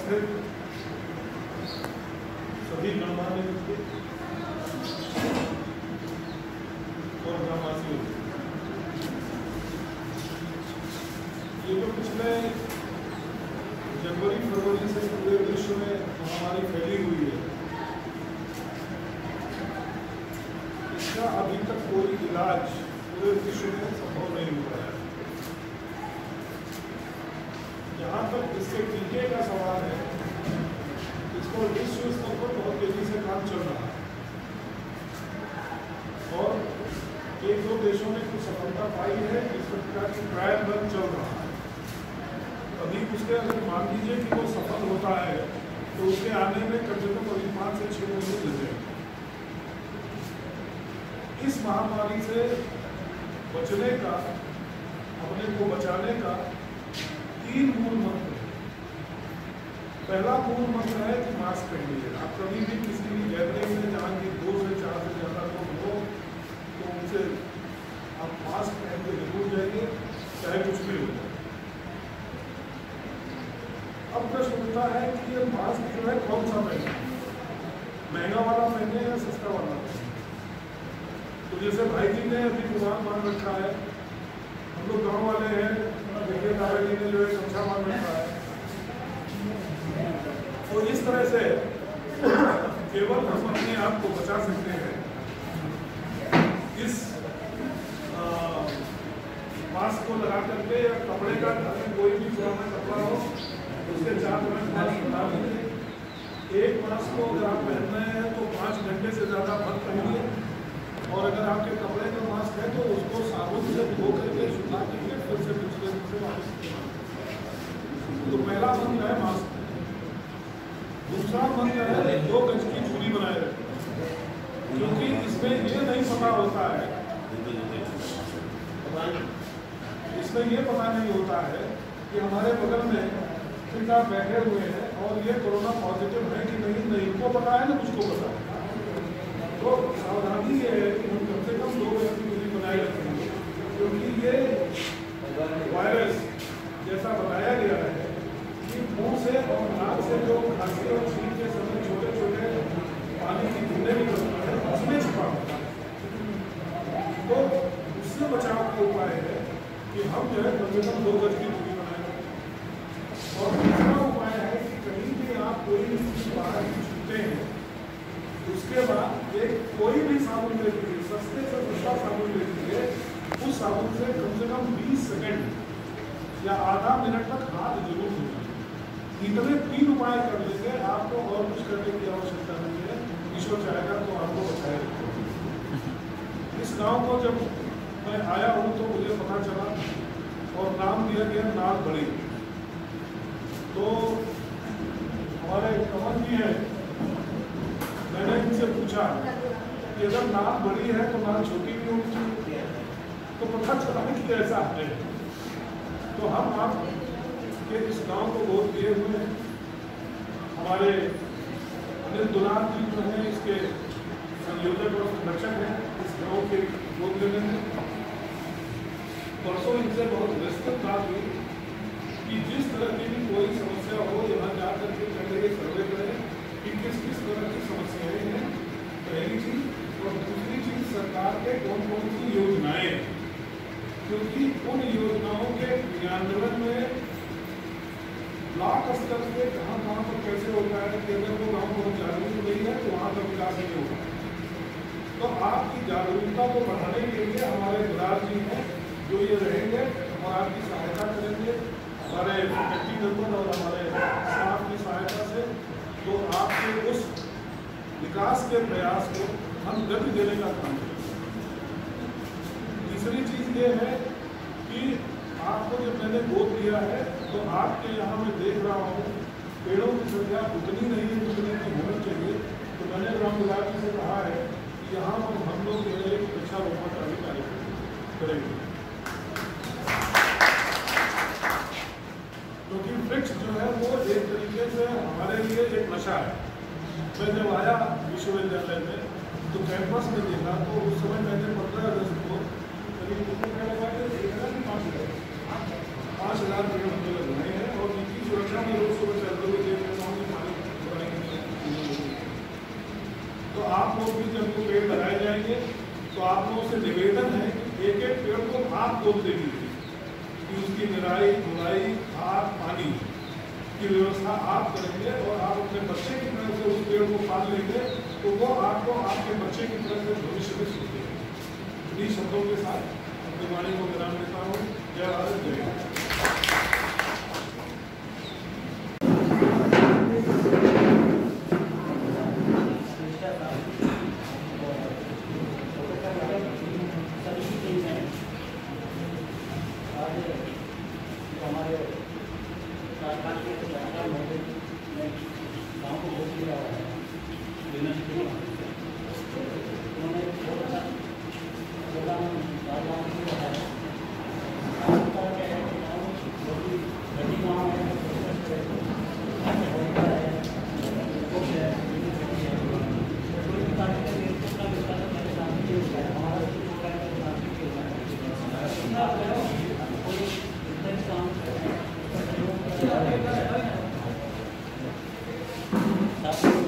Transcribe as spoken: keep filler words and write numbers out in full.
उपस्थित सभी गणमान्य व्यक्ति और ग्रामवासियों, ये जो पिछले जनवरी फरवरी से पूरे विश्व में महामारी फैली हुई है, इसका अभी तक कोई इलाज पूरे विश्व में संभव नहीं हुआ है। जहाँ तक इसके टीके का सवाल है, इसको विश्व स्तर पर बहुत तेजी से काम चल रहा है और एक दो देशों ने कुछ सफलता पाई है। इस प्रकार की ट्रायल रन चल रहा है। अभी उसके अगर मान लीजिए कि वो सफल होता है तो उसके आने में कम से कम अभी पाँच से छः महीने लग जाएंगे। इस महामारी से बचने का, अपने को बचाने का तीन मूल मंत्र है। पहला मूल मंत्र है कि मास्क पहनिए। आप कभी भी किसी भी गैदरिंग में जहाँ की दो से चार से ज़्यादा लोग हो तो उनसे आप मास्क पहन के जरूर जाइए, चाहे कुछ भी हो जाए। अब प्रश्न उठता है कि ये मास्क जो है कौन सा पहने, महंगा वाला पहने या सस्ता वाला पहने। तो जैसे भाई जी ने अभी कुरान मान रखा है, हम लोग गाँव वाले हैं, देखिए दादाजी ने जो है गमछा मान रखा है। तो इस तरह से केवल हम अपने आप को बचा सकते हैं इस मास्क को लगा करके, या कपड़े का कोई भी पुराना कपड़ा हो उसके चार पाँच मास्क बना लीजिए। एक मास्क को अगर आप पहन रहे हैं तो पाँच घंटे से ज़्यादा मत पहनिए, और अगर आपके कपड़े का मास्क है तो उसको साबुन से धो करके सुखा करके फिर से दूसरे दिन से वापस इस्तेमाल। तो पहला मंत्र है मास्क। दूसरा मंत्र है दो गज की दूरी बनाए रखें, क्योंकि इसमें ये नहीं पता होता है इसमें ये पता नहीं होता है कि हमारे बगल में पिता बैठे हुए हैं और ये कोरोना पॉजिटिव है कि नहीं, नहीं इनको पता है ना मुझको पता है। तो सावधानी ये है कि हम कम से कम दो गज की दूरी बनाए रखेंगे, क्योंकि ये वायरस जैसा बताया गया है कि मुंह से और नाक से जो खांसी और छींक के समय छोटे छोटे पानी की बूंदें निकलती है उसमें छुपा होता है। तो उससे बचाव का उपाय है कि हम जो है कम से कम दो गज की दूरी बनाए रखें। और तीसरा उपाय है कि कहीं भी आप कोई भी चीज बाहर छूते हैं, उसके बाद एक कोई भी साबुन ले लीजिए, सस्ते से सस्ता साबुन ले लीजिए, उस साबुन से कम से कम बीस सेकंड या आधा मिनट तक हाथ जरूर धोना। इतने तीन उपाय कर लेंगे, आपको और कुछ करने की आवश्यकता नहीं है। ईश्वर चाहेगा तो आपको बचाएगा। इस गांव को जब मैं आया हूँ तो मुझे पता चला और नाम दिया गया नाल बड़ी। तो हमारे कमल जी है, मैंने इनसे पूछा कि अगर नाल बड़ी है तो नाल छोटी भी होनी चाहिए, तो पता चला कि ऐसा है। तो हम आप के इस गांव को गोद दिए हुए हैं। हमारे अनिल दुलार जी जो है इसके संयोजक और संरक्षक हैं, इस गांव के गोद लेने में। परसों इनसे बहुत विस्तृत बात हुई कि जिस तरह की भी कोई समस्या हो, यहाँ जा करके पहले सर्वे करें कि किस किस तरह की समस्याएं हैं, पहली चीज। और दूसरी चीज, सरकार के कौन कौन सी योजनाएं, क्योंकि उन योजनाओं के क्रियान्वयन में ब्लॉक स्तर से कहाँ कहाँ पर कैसे होता है कि अगर वो गाँव बहुत जागरूक नहीं है तो वहाँ पर विकास नहीं होगा। तो आपकी जागरूकता को बढ़ाने के लिए हमारे दुलार जी हैं जो ये रहेंगे और आपकी सहायता करेंगे, हमारे व्यक्तिगत और हमारे स्टाफ की सहायता से। तो आपके उस विकास के प्रयास को हम गति देने का काम करेंगे। तीसरी चीज़ ये है कि आपको जब मैंने गोद दिया है तो आपके यहाँ मैं देख रहा हूँ पेड़ों की संख्या उतनी नहीं है जितनी की होनी चाहिए। तो मैंने ग्राम विकास जी से कहा है कि यहाँ पर हम लोग जो है एक वृक्षारोपण का भी कार्यक्रम करेंगे, क्योंकि वृक्ष जो है वो एक तरीके से हमारे लिए एक नशा है। मैं जब आया विश्वविद्यालय में तो कैंपस में देखा तो उस समय मैंने पंद्रह अगस्त को करीब पाँच हज़ार पाँच हज़ार पेड़ हमने लगवाए हैं और इनकी सुरक्षा में रोज सुबह चलते हुए देख रहे तो आप लोगों से निवेदन है कि एक एक पेड़ को आप बोल देंगे कि उसकी निराई धुलाई खाद पानी की व्यवस्था आप करेंगे और आप अपने बच्चे की तरह से उस पेड़ को पाल लेंगे तो वो आपको आपके बच्चे की तरह से भविष्य में सीख देंगे। इन्हीं शब्दों के साथ अपनी वाणी को विराम देता हूँ। जय भारत जय हिंद। हमारे सरकार के गाँव को बहुत दिया हुआ है उन्होंने प्रोग्राम Gracias.